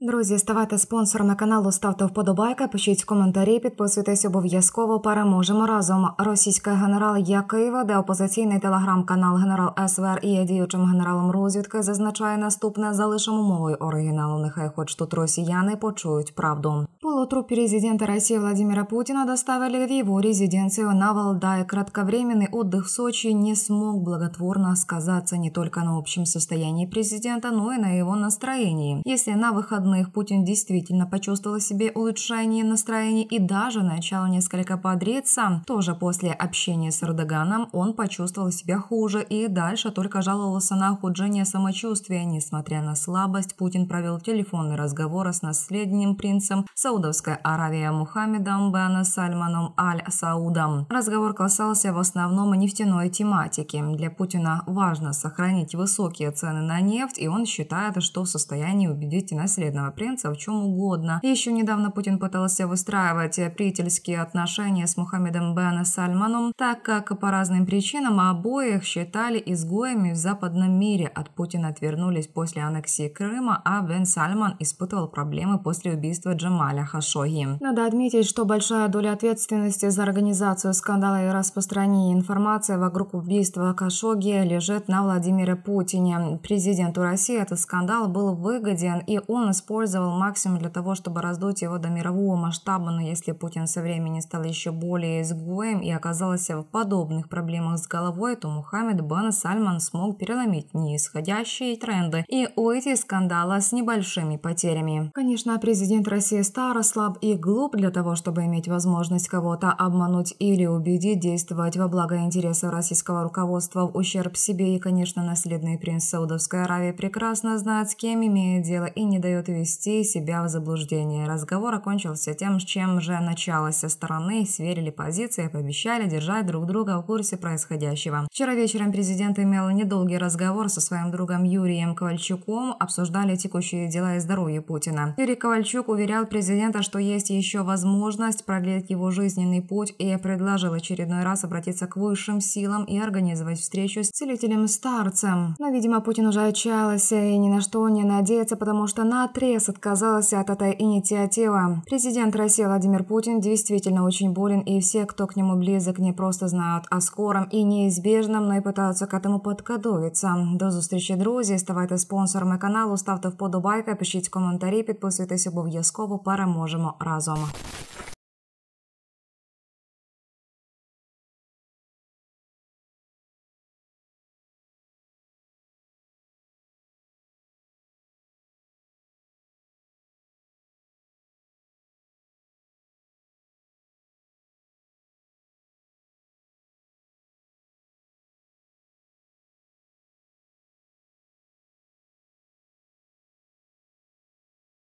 Друзі, ставайте спонсорами каналу, ставте вподобайки, пишіть коментарі, підписуйтесь обов'язково. Переможемо разом. Російський генерал, який веде опозиційний телеграм-канал «Генерал СВР» і є діючим генералом розвідки, зазначає наступне: залишимо мовою оригіналу, нехай хоч тут росіяни почують правду. Полутруп президента России Владимира Путина доставили в его резиденцию на Валдае. Кратковременный отдых в Сочи не смог благотворно сказаться не только на общем состоянии президента, но и на его настроении. Если на выходных Путин действительно почувствовал в себе улучшение настроения и даже начал несколько бодриться, тоже после общения с Эрдоганом он почувствовал себя хуже и дальше только жаловался на ухудшение самочувствия. Несмотря на слабость, Путин провел телефонный разговор с наследным принцем Саудовской Аравии Мухаммедом бен Сальманом Аль-Саудом. Разговор касался в основном нефтяной тематики. Для Путина важно сохранить высокие цены на нефть, и он считает, что в состоянии убедить наследного принца в чем угодно. Еще недавно Путин пытался выстраивать приятельские отношения с Мухаммедом бен Сальманом, так как по разным причинам обоих считали изгоями в западном мире. От Путина отвернулись после аннексии Крыма, а бен Сальман испытывал проблемы после убийства Джамаля Хашогги. Надо отметить, что большая доля ответственности за организацию скандала и распространение информации вокруг убийства Хашогги лежит на Владимире Путине. Президенту России этот скандал был выгоден, и он использовал максимум для того, чтобы раздуть его до мирового масштаба. Но если Путин со временем стал еще более изгоем и оказался в подобных проблемах с головой, то Мухаммед бен Сальман смог переломить нисходящие тренды и уйти из скандала с небольшими потерями. Конечно, президент России стар, слаб и глуп для того, чтобы иметь возможность кого-то обмануть или убедить действовать во благо интересов российского руководства в ущерб себе. И, конечно, наследный принц Саудовской Аравии прекрасно знает, с кем имеет дело, и не дает ввести себя в заблуждение. Разговор окончился тем, с чем же началось. Со стороны сверили позиции и пообещали держать друг друга в курсе происходящего. Вчера вечером президент имел недолгий разговор со своим другом Юрием Ковальчуком, обсуждали текущие дела и здоровье Путина. Юрий Ковальчук уверял президента, что есть еще возможность продлить его жизненный путь, и предложил очередной раз обратиться к высшим силам и организовать встречу с целителем-старцем. Но, видимо, Путин уже отчаялся и ни на что не надеется, потому что наотрез отказался от этой инициативы. Президент России Владимир Путин действительно очень болен, и все, кто к нему близок, не просто знают о скором и неизбежном, но и пытаются к этому підготовитися. До зустрічі, друзі. Ставайте спонсорами каналу, ставте вподобайки, пишіть коментарі, підписуйтесь обов'язково. Переможемо разом.